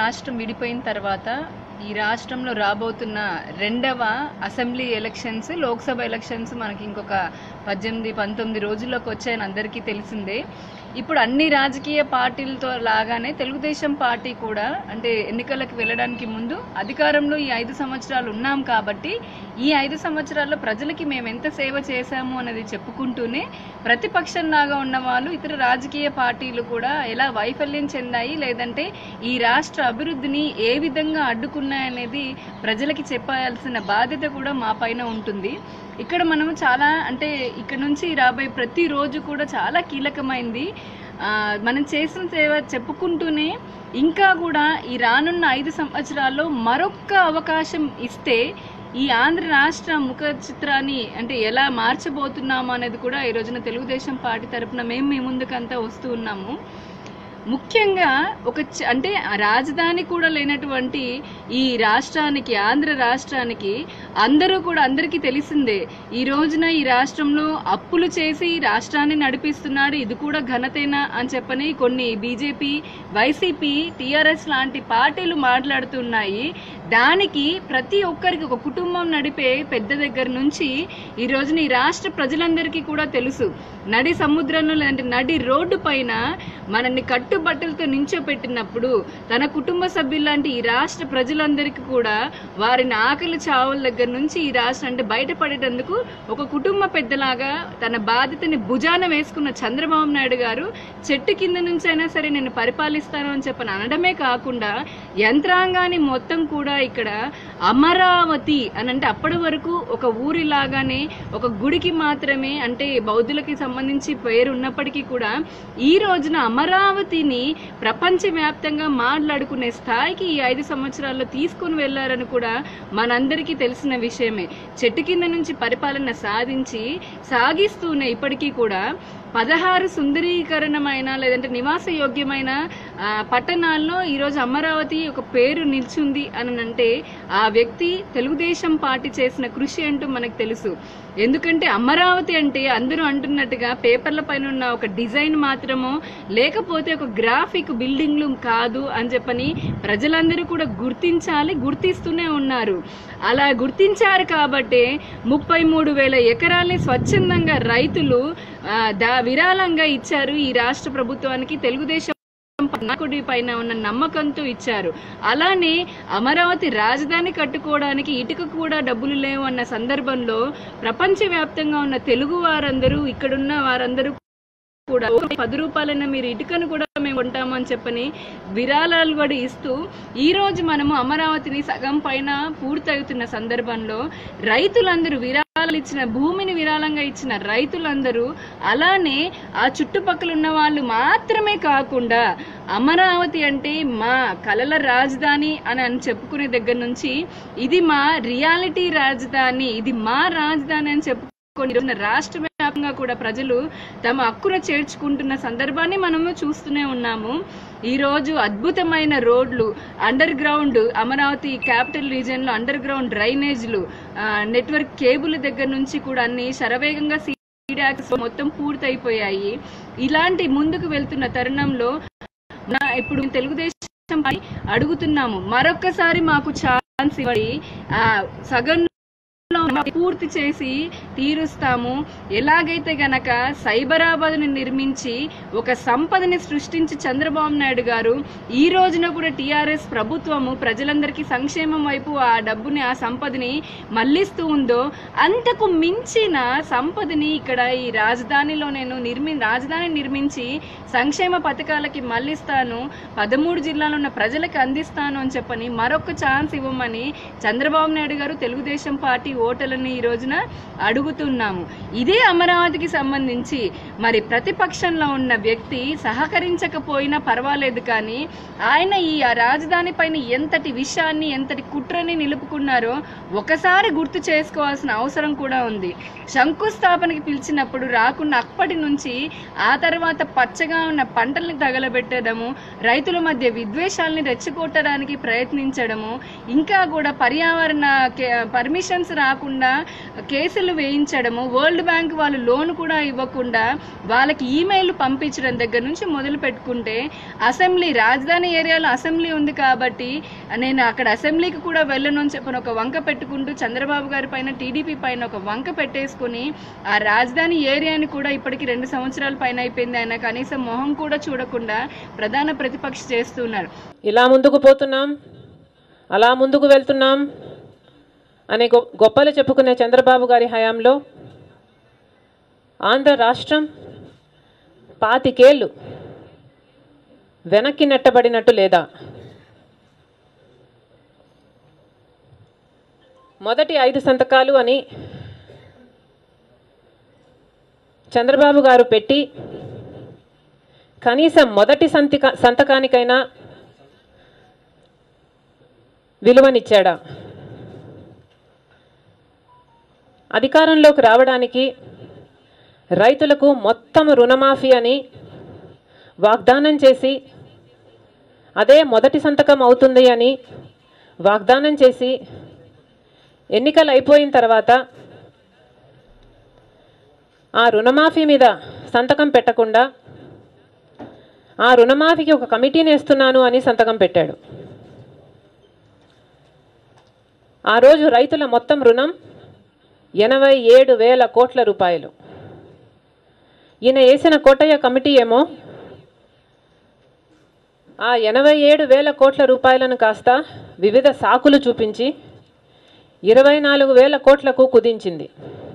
రాష్ట్రం విడిపోయిన తర్వాత ఈ రాష్ట్రంలో రాబోతున్న రెండవ అసెంబ్లీ ఎలక్షన్స్, లోక్సభ ఎలక్షన్స్ మనకి ఇంకొక 18-19 రోజుల్లోకి వచ్చాయని అందరికీ తెలిసిందే. ఇప్పుడు అన్ని రాజకీయ పార్టీలతో లాగానే తెలుగుదేశం పార్టీ కూడా అంటే ఎన్నికలకు వెళ్ళడానికి ముందు అధికారంలో ఈ 5 సంవత్సరాలు ఉన్నాం కాబట్టి ఈ 5 సంవత్సరాల్లో ప్రజలకి మేము ఎంత సేవ చేశాము అనేది చెప్పుకుంటూనే ప్రతిపక్షంలాగా ఉన్న వాళ్ళు ఇతర రాజకీయ పార్టీలు కూడా ఎలా వైఫల్యం చెందాయి, లేదంటే ఈ రాష్ట్ర అభివృద్ధిని ఏ విధంగా అడ్డుకున్నాయనేది ప్రజలకి చెప్పాల్సిన బాధ్యత కూడా మా పైన ఉంటుంది. ఇక్కడ మనం చాలా అంటే ఇక్కడ నుంచి రాబోయే ప్రతి రోజు కూడా చాలా కీలకమైంది. మనం చేసిన సేవ చెప్పుకుంటూనే ఇంకా కూడా ఈ రానున్న 5 సంవత్సరాల్లో మరొక్క అవకాశం ఇస్తే ఈ ఆంధ్ర రాష్ట్ర ముఖ చిత్రాన్ని అంటే ఎలా మార్చబోతున్నాము అనేది కూడా ఈ రోజున తెలుగుదేశం పార్టీ తరఫున మేము మీ ముందుకంతా వస్తూ ఉన్నాము. ముఖ్యంగా అంటే రాజధాని కూడా లేనటువంటి ఈ రాష్ట్రానికి, ఆంధ్ర రాష్ట్రానికి అందరికీ తెలిసిందే ఈ రోజున ఈ రాష్ట్రంలో అప్పులు చేసి రాష్ట్రాన్ని నడిపిస్తున్నాడు, ఇది కూడా ఘనతేనా అని చెప్పని కొన్ని బీజేపీ, వైసీపీ, టీఆర్ఎస్ లాంటి పార్టీలు మాట్లాడుతున్నాయి. దానికి ప్రతి ఒక్కరికి ఒక కుటుంబం నడిపే పెద్ద దగ్గర నుంచి ఈ రోజున ఈ రాష్ట్ర ప్రజలందరికీ కూడా తెలుసు. నడి సముద్రంలో లేదంటే నడి రోడ్డు పైన మనల్ని కట్టుబట్టలతో నించోపెట్టినప్పుడు తన కుటుంబ సభ్యులాంటి ఈ రాష్ట్ర ప్రజలందరికీ కూడా వారిని ఆకలి చావుల దగ్గర నుంచి ఈ రాష్ట్రం అంటే బయటపడేటందుకు ఒక కుటుంబ పెద్దలాగా తన బాధ్యతని భుజాన వేసుకున్న చంద్రబాబు నాయుడు గారు చెట్టు కింద నుంచి అయినా సరే నేను పరిపాలిస్తాను అని చెప్పని అనడమే కాకుండా యంత్రాంగాన్ని మొత్తం కూడా ఇక్కడ అమరావతి అని అంటే అప్పటి వరకు ఒక ఊరిలాగానే ఒక గుడికి మాత్రమే అంటే బౌద్ధులకి సంబంధించి పేరు ఉన్నప్పటికీ కూడా ఈ రోజున అమరావతిని ప్రపంచవ్యాప్తంగా మాట్లాడుకునే స్థాయికి ఈ 5 సంవత్సరాల్లో తీసుకుని వెళ్లారని కూడా మనందరికీ తెలిసిన విషయమే. చెట్టు కింద నుంచి పరిపాలన సాగిస్తూనే ఇప్పటికీ కూడా 16 సుందరీకరణమైన లేదంటే నివాస యోగ్యమైన పట్టణాల్లో ఈరోజు అమరావతి ఒక పేరు నిల్చుంది అని అంటే ఆ వ్యక్తి తెలుగుదేశం పార్టీ చేసిన కృషి అంటూ మనకు తెలుసు. ఎందుకంటే అమరావతి అంటే అందరూ అంటున్నట్టుగా పేపర్ల పైన ఉన్న ఒక డిజైన్ మాత్రమో లేకపోతే ఒక గ్రాఫిక్ బిల్డింగ్లు కాదు అని చెప్పని ప్రజలందరూ కూడా గుర్తిస్తూనే ఉన్నారు. అలా గుర్తించారు కాబట్టి 33,000 ఎకరాల్ని స్వచ్ఛందంగా రైతులు విరాళంగా ఇచ్చారు ఈ రాష్ట్ర ప్రభుత్వానికి. తెలుగుదేశం నాయకుడి పైన ఉన్న నమ్మకంతో ఇచ్చారు. అలానే అమరావతి రాజధాని కట్టుకోవడానికి ఇటుక కూడా డబ్బులు లేవు అన్న సందర్భంలో ప్రపంచవ్యాప్తంగా ఉన్న తెలుగు వారందరూ ఇక్కడున్న వారందరూ కూడా 10 రూపాయలైనా మీరు ఇటుకను కూడా మేము కొంటాము అని చెప్పని విరాళాలు కూడా ఇస్తూ ఈ రోజు మనము అమరావతిని సగం పైన పూర్తవుతున్న సందర్భంలో రైతులందరూ విరాళాలు ఇచ్చిన భూమిని విరాళంగా ఇచ్చిన రైతులందరూ అలానే ఆ చుట్టుపక్కల ఉన్న వాళ్ళు మాత్రమే కాకుండా అమరావతి అంటే మా కలల రాజధాని అని చెప్పుకునే దగ్గర నుంచి ఇది మా రియాలిటీ రాజధాని, ఇది మా రాజధాని అని చెప్పుకుని రాష్ట్ర వ్యాప్తంగా కూడా ప్రజలు తమ హక్కును చేర్చుకుంటున్న సందర్భాన్ని మనము చూస్తూనే ఉన్నాము. ఈ రోజు అద్భుతమైన రోడ్లు, underground Amaravati capital region లో అండర్ గ్రౌండ్ డ్రైనేజ్లు, నెట్వర్క్ కేబుల్ దగ్గర నుంచి కూడా అన్ని శరవేగంగా మొత్తం పూర్తయిపోయాయి. ఇలాంటి ముందుకు వెళ్తున్న తరుణంలో ఇప్పుడు తెలుగుదేశం అడుగుతున్నాము, మరొక్కసారి మాకు ఛాన్స్ ఇవ్వండి, సగం పూర్తి చేసి తీరుస్తాము. ఎలాగైతే గనక సైబరాబాద్ని నిర్మించి ఒక సంపదని సృష్టించి చంద్రబాబు నాయుడు గారు ఈ రోజున కూడా టీఆర్ఎస్ ప్రభుత్వము ప్రజలందరికీ సంక్షేమం వైపు ఆ డబ్బుని ఆ సంపదని మళ్లిస్తూ ఉందో అంతకు మించిన సంపదని ఇక్కడ ఈ రాజధానిలో నేను రాజధాని నిర్మించి సంక్షేమ పథకాలకి మళ్లిస్తాను, 13 జిల్లాలో ఉన్న ప్రజలకు అందిస్తాను అని చెప్పని మరొక ఛాన్స్ ఇవ్వమని చంద్రబాబు నాయుడు గారు తెలుగుదేశం పార్టీ ఓటర్లని ఈ రోజున అడుగుతున్నాము. ఇదే అమరావతికి సంబంధించి మరి ప్రతిపక్షంలో ఉన్న వ్యక్తి సహకరించకపోయినా పర్వాలేదు, కానీ ఆయన ఈ రాజధాని పైన ఎంతటి విషయాన్ని ఎంతటి కుట్రని నిలుపుకున్నారో ఒకసారి గుర్తు చేసుకోవాల్సిన అవసరం కూడా ఉంది. శంకుస్థాపనకి పిలిచినప్పుడు రాకుండా అప్పటి నుంచి ఆ తర్వాత పచ్చగా ఉన్న పంటల్ని తగలబెట్టడము, రైతుల మధ్య విద్వేషాలని రెచ్చగొట్టడానికి ప్రయత్నించడము, ఇంకా కూడా పర్యావరణ పర్మిషన్స్ రాకుండా కేసులు వేయించడం, చేయించడము, వరల్డ్ బ్యాంక్ వాళ్ళు లోన్ కూడా ఇవ్వకుండా వాళ్ళకి ఈమెయిల్ పంపించడం దగ్గర నుంచి మొదలు పెట్టుకుంటే, అసెంబ్లీ రాజధాని ఏరియాలో అసెంబ్లీ ఉంది కాబట్టి నేను అక్కడ అసెంబ్లీకి కూడా వెళ్ళను అని చెప్పిన ఒక వంక పెట్టుకుంటూ చంద్రబాబు గారి పైన, టీడీపీ పైన ఒక వంక పెట్టేసుకుని ఆ రాజధాని ఏరియాని కూడా ఇప్పటికి 2 సంవత్సరాల పైన అయిపోయింది, ఆయన కనీసం మొహం కూడా చూడకుండా ప్రధాన ప్రతిపక్ష చేస్తున్నారు. ఇలా ముందుకు పోతున్నాం, అలా ముందుకు వెళ్తున్నాం అనే గొప్పలు చెప్పుకునే చంద్రబాబు గారి హయాంలో ఆంధ్ర రాష్ట్రం 25 ఏళ్ళు వెనక్కి నెట్టబడినట్టు లేదా? మొదటి 5 సంతకాలు అని చంద్రబాబు గారు పెట్టి కనీసం మొదటి సంతకానికైనా విలువనిచ్చాడా? అధికారంలోకి రావడానికి రైతులకు మొత్తం రుణమాఫీ అని వాగ్దానం చేసి, అదే మొదటి సంతకం అవుతుంది అని వాగ్దానం చేసి, ఎన్నికలు అయిపోయిన తర్వాత ఆ రుణమాఫీ మీద సంతకం పెట్టకుండా ఆ రుణమాఫీకి ఒక కమిటీని వేస్తున్నాను అని సంతకం పెట్టాడు. ఆ రోజు రైతుల మొత్తం రుణం 87,000 కోట్ల రూపాయలు. ఈయన వేసిన కోటయ్య కమిటీ ఏమో ఆ 87,000 కోట్ల రూపాయలను కాస్త వివిధ సాకులు చూపించి 24,000 కోట్లకు కుదించింది.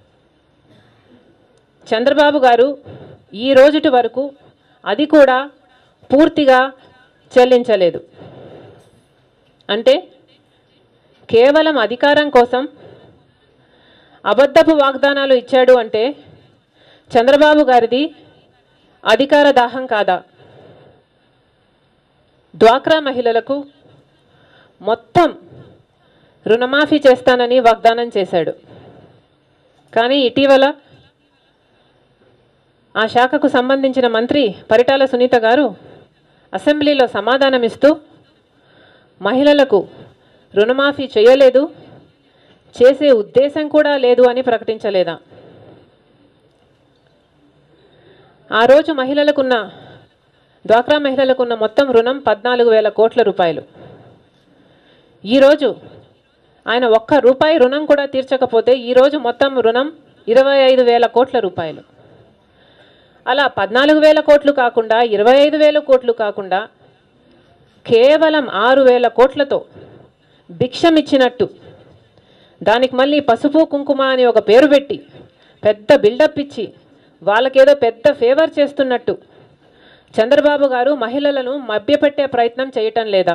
చంద్రబాబు గారు ఈ రోజుటి వరకు అది కూడా పూర్తిగా చెల్లించలేదు. అంటే కేవలం అధికారం కోసం అబద్ధపు వాగ్దానాలు ఇచ్చాడు అంటే చంద్రబాబు గారిది అధికార దాహం కాదా? డ్వాక్రా మహిళలకు మొత్తం రుణమాఫీ చేస్తానని వాగ్దానం చేశాడు. కానీ ఇటీవల ఆ శాఖకు సంబంధించిన మంత్రి పరిటాల సునీత గారు అసెంబ్లీలో సమాధానమిస్తూ మహిళలకు రుణమాఫీ చేయలేదు, చేసే ఉద్దేశం కూడా లేదు అని ప్రకటించలేదా? ఆ రోజు డ్వాక్రా మహిళలకున్న మొత్తం రుణం 14,000 కోట్ల రూపాయలు. ఈరోజు ఆయన ఒక్క రూపాయి రుణం కూడా తీర్చకపోతే ఈరోజు మొత్తం రుణం 25,000 కోట్ల రూపాయలు. అలా 14,000 కోట్లు కాకుండా 25,000 కోట్లు కాకుండా కేవలం 6,000 కోట్లతో భిక్షమిచ్చినట్టు, దానికి మళ్ళీ పసుపు కుంకుమ అని ఒక పేరు పెట్టి పెద్ద బిల్డప్ ఇచ్చి వాళ్ళకేదో పెద్ద ఫేవర్ చేస్తున్నట్టు చంద్రబాబు గారు మహిళలను మభ్యపెట్టే ప్రయత్నం చేయటం లేదా?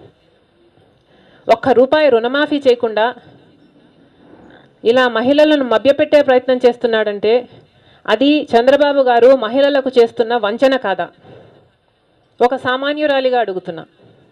ఒక్క రూపాయి రుణమాఫీ చేయకుండా ఇలా మహిళలను మభ్యపెట్టే ప్రయత్నం చేస్తున్నాడంటే అది చంద్రబాబు గారు మహిళలకు చేస్తున్న వంచన కాదా? ఒక సామాన్యురాలిగా అడుగుతున్నా.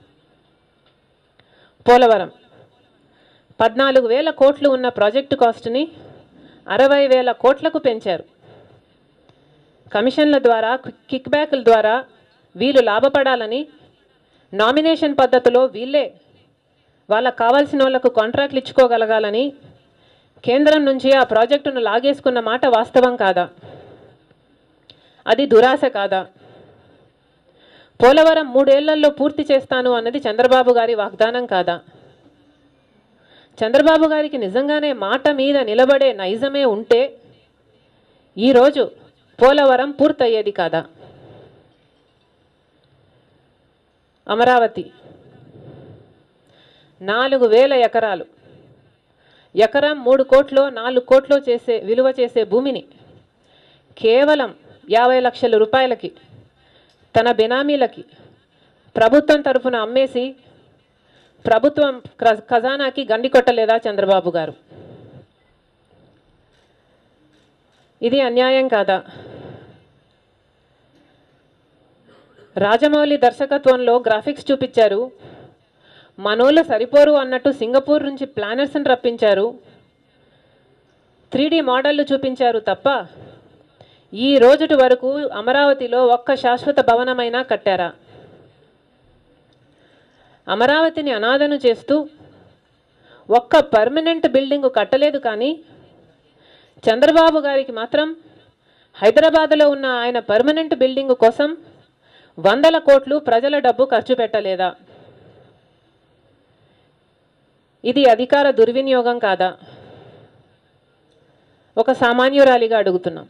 పోలవరం 14,000 కోట్లు ఉన్న ప్రాజెక్టు కాస్ట్ని 60,000 కోట్లకు పెంచారు. కమిషన్ల ద్వారా, కిక్ బ్యాక్ల ద్వారా వీళ్ళు లాభపడాలని నామినేషన్ పద్ధతిలో వీళ్ళే వాళ్ళకు కావాల్సిన వాళ్ళకు కాంట్రాక్ట్లు ఇచ్చుకోగలగాలని కేంద్రం నుంచి ఆ ప్రాజెక్టును లాగేసుకున్న మాట వాస్తవం కాదా? అది దురాశ కాదా? పోలవరం 3 ఏళ్లలో పూర్తి చేస్తాను అన్నది చంద్రబాబు గారి వాగ్దానం కాదా? చంద్రబాబు గారికి నిజంగానే మాట మీద నిలబడే నైజమే ఉంటే ఈరోజు పోలవరం పూర్తయ్యేది కాదా? అమరావతి 4,000 ఎకరాలు, ఎకరం 3 కోట్లు 4 కోట్లు విలువ చేసే భూమిని కేవలం 50 లక్షల రూపాయలకి తన బెనామీలకి ప్రభుత్వం తరఫున అమ్మేసి ప్రభుత్వం ఖజానాకి గండి కొట్టలేదా చంద్రబాబు గారు? ఇది అన్యాయం కాదా? రాజమౌళి దర్శకత్వంలో గ్రాఫిక్స్ చూపించారు, మనోళ్ళు సరిపోరు అన్నట్టు సింగపూర్ నుంచి ప్లానర్స్ని రప్పించారు, 3D మోడళ్లు చూపించారు తప్ప ఈ రోజుటి వరకు అమరావతిలో ఒక్క శాశ్వత భవనమైనా కట్టారా? అమరావతిని అనాథను చేస్తూ ఒక్క పర్మనెంట్ బిల్డింగ్ కట్టలేదు, కానీ చంద్రబాబు గారికి మాత్రం హైదరాబాద్లో ఉన్న ఆయన పర్మనెంట్ బిల్డింగ్ కోసం 100 కోట్లు ప్రజల డబ్బు ఖర్చు పెట్టలేదా? ఇది అధికార దుర్వినియోగం కాదా? ఒక సామాన్యురాలిగా అడుగుతున్నాం.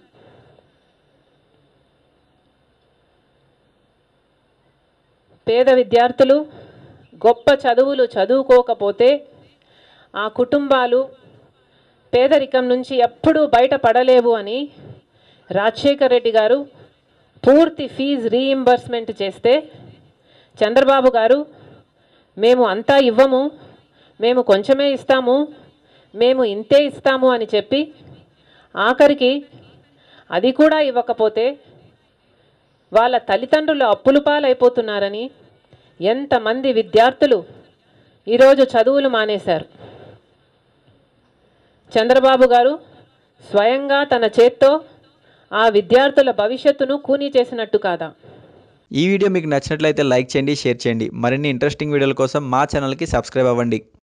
పేద విద్యార్థులు గొప్ప చదువులు చదువుకోకపోతే ఆ కుటుంబాలు పేదరికం నుంచి ఎప్పుడూ బయటపడలేవు అని రాజశేఖర్ రెడ్డి గారు పూర్తి ఫీజు రీయింబర్స్మెంట్ చేస్తే చంద్రబాబు గారు మేము అంతా ఇవ్వము, మేము కొంచెమే ఇస్తాము, మేము ఇంతే ఇస్తాము అని చెప్పి ఆఖరికి అది కూడా ఇవ్వకపోతే వాళ్ళ తల్లిదండ్రులు అప్పులు పాలైపోతున్నారని ఎంతమంది విద్యార్థులు ఈరోజు చదువులు మానేశారు. చంద్రబాబు గారు స్వయంగా తన చేత్తో ఆ విద్యార్థుల భవిష్యత్తును కూనీ చేసినట్టు కాదా? ఈ వీడియో మీకు నచ్చినట్లయితే లైక్ చేయండి, షేర్ చేయండి. మరిన్ని ఇంట్రెస్టింగ్ వీడియోల కోసం మా ఛానల్కి సబ్స్క్రైబ్ అవ్వండి.